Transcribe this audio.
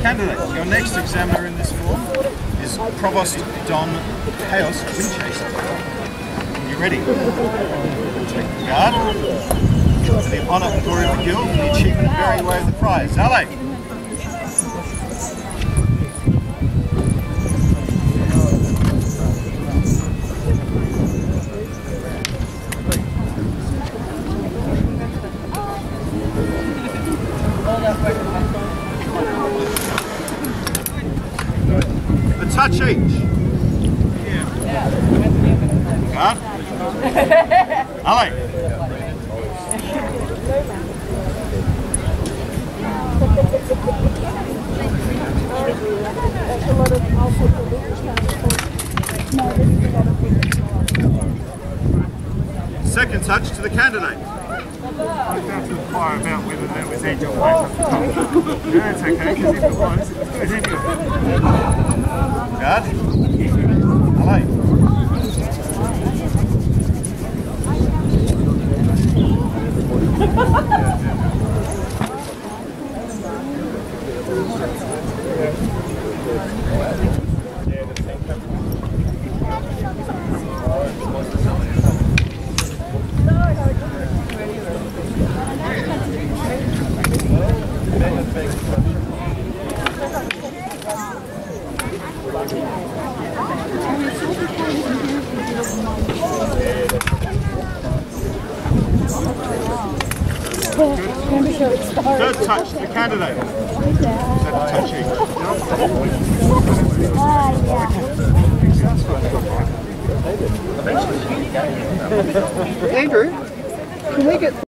Candidate, your next examiner in this form is Provost Don Chaos Winchester. You ready? Take the guard. For the honour and glory of the guild, and the achievement and bearing away of the prize. Ale! A touch each. Guard. Ale! Second touch to the candidate. I was about to inquire about whether that was edge or weight. No, it's okay, because if it was, it's anyway. Guard. Ale. Third touch to the candidate. Is that a touch each? Andrew, can we get